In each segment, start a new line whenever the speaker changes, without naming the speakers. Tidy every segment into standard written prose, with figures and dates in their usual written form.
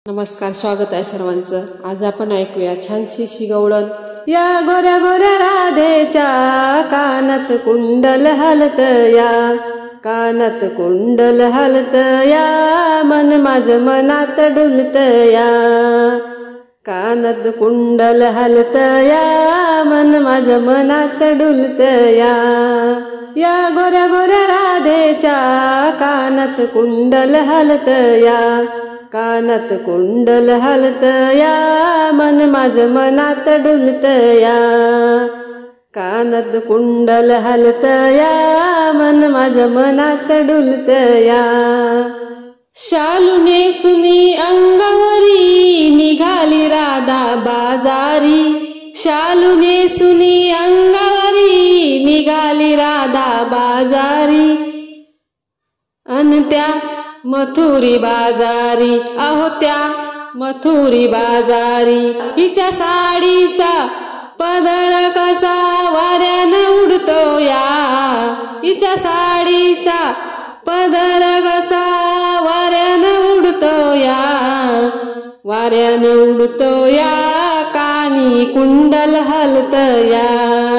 नमस्कार, स्वागत आहे सर्वांचं. आज आपण ऐकूया छानशी गवळण. या गोऱ्या गोऱ्या राधेच्या कानात कुंडल हलत या, कानात कुंडल हलत या, मन माझ मनात डुलत या, कानात कुंडल हलत या, मन माझ मनात डुलत या. या गोऱ्या गोऱ्या राधेच्या कानात कुंडल हलत या, कानात कुंडल हलत या, मन माझ मनात डुलत या, कानात कुंडल हलत या, मन माझ मनात डुलत या. शालू नेसुनी अंगावरी निघाली राधा बाजारी, शालू नेसुनी अंगावरी निघाली राधा बाजारी, अन त्या मथुरी बाजारी, अहो त्या मथुरी बाजारी. हिच्या साडीचा पदर कसा वाऱ्यानं उडतो या, हिच्या साडीचा पदर कसा वाऱ्यानं उडतो या, वाऱ्यानं उडतो या, कानी कुंडल हलत या,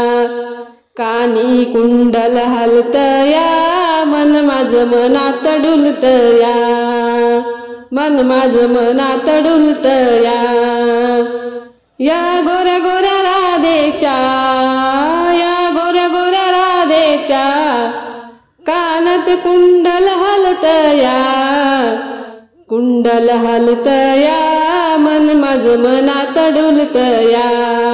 कानी कुंडल हलत या, मन माझ मनात डुलत या, मन माझ मनात डुलत या. या गोऱ्या गोऱ्या राधेच्या, या गोऱ्या गोऱ्या राधेच्या कानात कुंडल हलत या, कुंडल हलत या, मन माझ मनात डुलत या,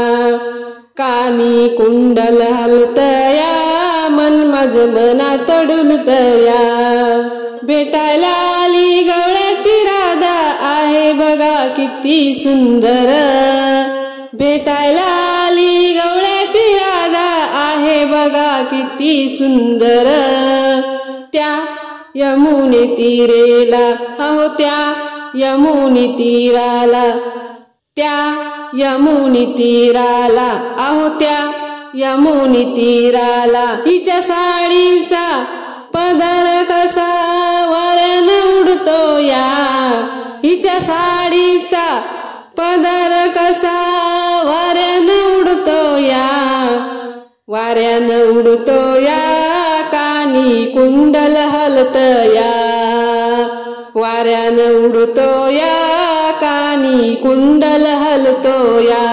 कानी कुंडल हलत या, मन माझ मनात डुलत या. भेटायला आली गवळ्याची राधा, आहे बघा किती सुंदर, भेटायला आली गवळ्याची राधा, आहे बघा किती सुंदर. त्या यमुने तीरेला, अहो त्या यमुने तीराला, त्या यमुने तीराला, अहो त्या यमुने तीराला. हिच्या साडीचा पदर कसा वाऱ्यानं उडतो या, हिच्या साडीचा पदर कसा वाऱ्यानं उडतो या, वाऱ्यानं उडतो या, कानी कुंडल हलत या, वाऱ्यानं उडतो या, कानी कुंडल हलतो या,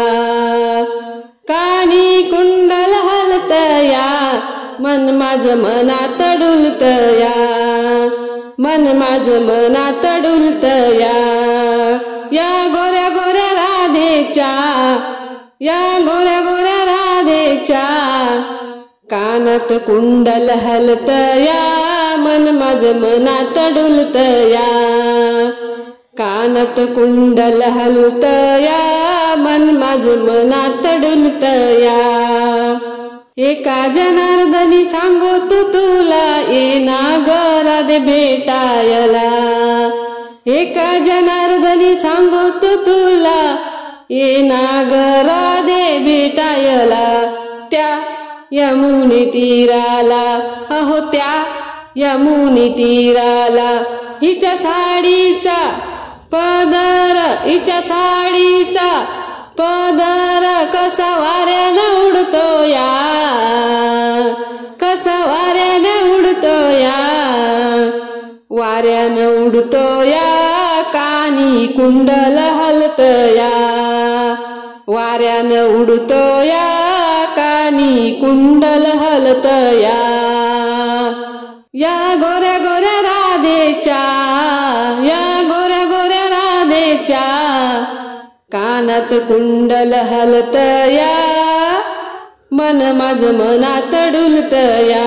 कानी कुंडल हलत या, मन माझ मनात डुलत या, मन माझ मनात डुलत या. या गोऱ्या गोऱ्या राधेच्या, या गोऱ्या गोऱ्या राधेच्या कानात कुंडल हलत या, मन माझ मनात डुलत या, कानात कुंडल हलत या, मन माझ मनात डुलत या. एका जनार्दनी सांगतो तुला, येना ग राधे भेटायला, एका जनार्दनी सांगतो तुला, येना ग राधे भेटायला. त्या यमुने तीराला, अहो त्या यमुने तीराला. हिच्या साडीचा पदर, हिच्या साडीचा पदर कसा वाऱ्यानं उडतो या, कसा वाऱ्यानं उडतो या, वाऱ्यानं उडतो या, कानी कुंडल हलत या, वाऱ्यानं उडतो या, कानी कुंडल हलत या. या गोऱ्या गोऱ्या राधेच्या, या गोऱ्या गोऱ्या राधेच्या कानात कुंडल हलत या, मन माझ मनात डुलत या,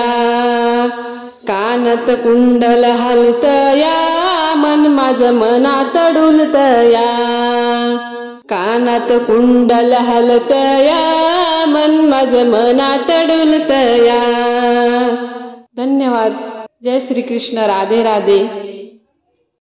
कानात कुंडल हलत या, मन माझ मनात डुलत या, कानात कुंडल हलत या, मन माझ मनात डुलत या. धन्यवाद. जय श्री कृष्ण. राधे राधे.